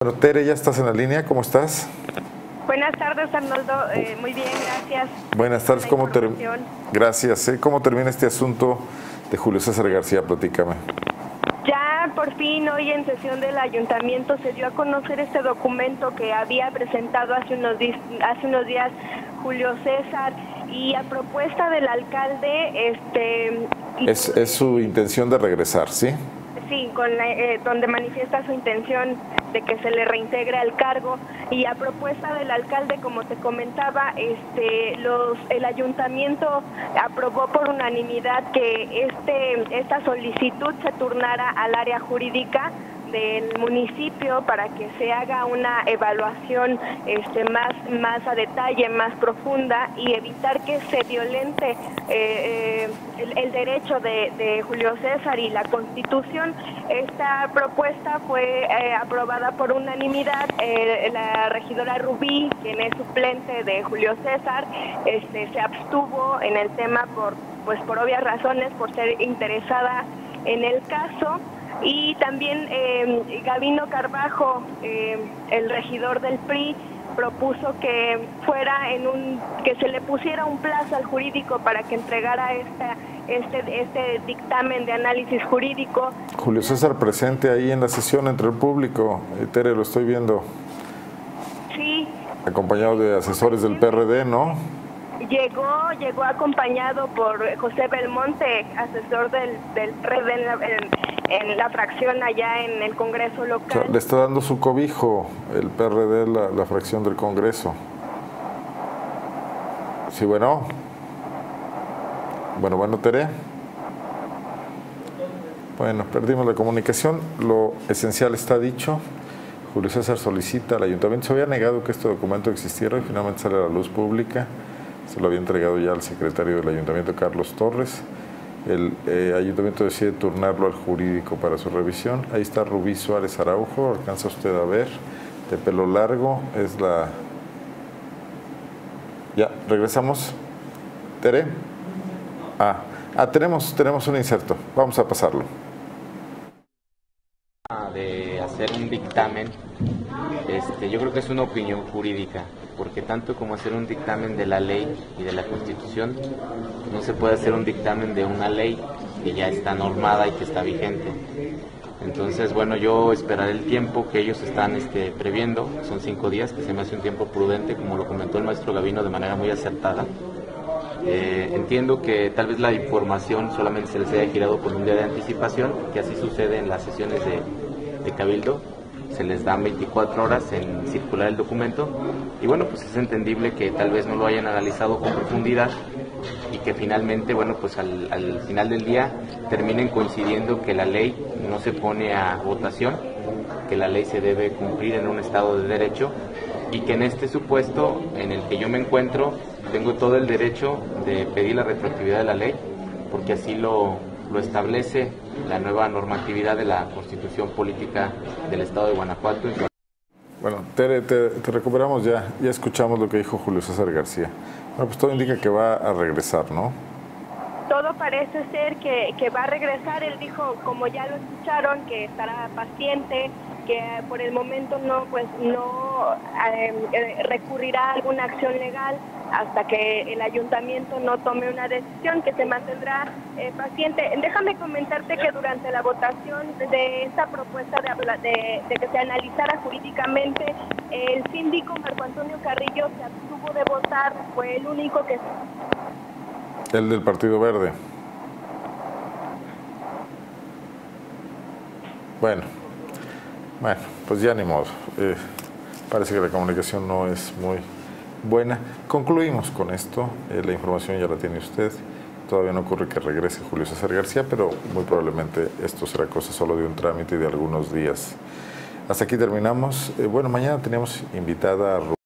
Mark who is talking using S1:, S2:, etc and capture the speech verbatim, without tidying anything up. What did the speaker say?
S1: Bueno, Tere, ya estás en la línea, ¿cómo estás?
S2: Buenas tardes, Arnoldo. Eh, muy bien, gracias.
S1: Buenas tardes, ¿cómo termina? Gracias. ¿eh? ¿Cómo termina este asunto de Julio César García? Platícame.
S2: Ya por fin hoy en sesión del ayuntamiento se dio a conocer este documento que había presentado hace unos, hace unos días Julio César, y a propuesta del alcalde, este,
S1: es, es su intención de regresar, ¿sí?
S2: Sí, con la, eh, donde manifiesta su intención de que se le reintegre al cargo, y a propuesta del alcalde, como te comentaba, este, los, el ayuntamiento aprobó por unanimidad que este, esta solicitud se turnara al área jurídica del municipio para que se haga una evaluación este, más, más a detalle, más profunda, y evitar que se violente eh, eh, el, el derecho de, de Julio César y la Constitución. Esta propuesta fue eh, aprobada por unanimidad. Eh, la regidora Rubí, quien es suplente de Julio César, este, se abstuvo en el tema por, pues, por obvias razones, por ser interesada en el caso. Y también eh, Gabino Carbajo, eh, el regidor del P R I, propuso que fuera en un que se le pusiera un plazo al jurídico para que entregara esta, este, este dictamen de análisis jurídico.
S1: Julio César presente ahí en la sesión entre el público. Eh, Tere, lo estoy viendo.
S2: Sí.
S1: Acompañado de asesores del P R D, ¿no?
S2: Llegó, llegó acompañado por José Belmonte, asesor del, del P R D en la, en, en la fracción allá en el Congreso local.
S1: O sea, le está dando su cobijo el P R D, la, la fracción del Congreso. Sí, bueno. Bueno, bueno, Tere. Bueno, perdimos la comunicación. Lo esencial está dicho. Julio César solicita al ayuntamiento. Se había negado que este documento existiera y finalmente sale a la luz pública. Se lo había entregado ya al secretario del ayuntamiento, Carlos Torres. El eh, ayuntamiento decide turnarlo al jurídico para su revisión. Ahí está Rubí Suárez Araujo, alcanza usted a ver, de pelo largo, es la... Ya, regresamos. ¿Tere? Ah, ah tenemos, tenemos un inserto, vamos a pasarlo.
S3: De hacer un dictamen, este, yo creo que es una opinión jurídica, porque tanto como hacer un dictamen de la ley y de la Constitución, no se puede hacer un dictamen de una ley que ya está normada y que está vigente. Entonces, bueno, yo esperaré el tiempo que ellos están este, previendo, son cinco días, que se me hace un tiempo prudente, como lo comentó el maestro Gabino de manera muy acertada. Eh, entiendo que tal vez la información solamente se les haya girado con un día de anticipación, que así sucede en las sesiones de, de Cabildo, se les dan veinticuatro horas en circular el documento, y bueno, pues es entendible que tal vez no lo hayan analizado con profundidad y que finalmente, bueno, pues al, al final del día terminen coincidiendo que la ley no se pone a votación, que la ley se debe cumplir en un Estado de Derecho, y que en este supuesto en el que yo me encuentro tengo todo el derecho de pedir la retroactividad de la ley, porque así lo, lo establece la nueva normatividad de la Constitución Política del Estado de Guanajuato.
S1: Bueno, Tere, te, te recuperamos ya, ya escuchamos lo que dijo Julio César García. Bueno, pues todo indica que va a regresar, ¿no?
S2: Todo parece ser que, que va a regresar. Él dijo, como ya lo escucharon, que estará paciente, que por el momento no, pues no eh, recurrirá a alguna acción legal hasta que el ayuntamiento no tome una decisión, que se mantendrá eh, paciente. Déjame comentarte que durante la votación de esta propuesta de, de, de que se analizara jurídicamente, el síndico Marco Antonio Carrillo se abstuvo de votar, fue el único que...
S1: El del Partido Verde. Bueno, bueno, pues ya ni modo. Eh, parece que la comunicación no es muy buena. Concluimos con esto. Eh, la información ya la tiene usted. Todavía no ocurre que regrese Julio César García, pero muy probablemente esto será cosa solo de un trámite y de algunos días. Hasta aquí terminamos. Eh, bueno, mañana tenemos invitada a